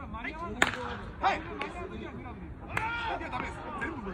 はい。いや、ダメです。全部持ち。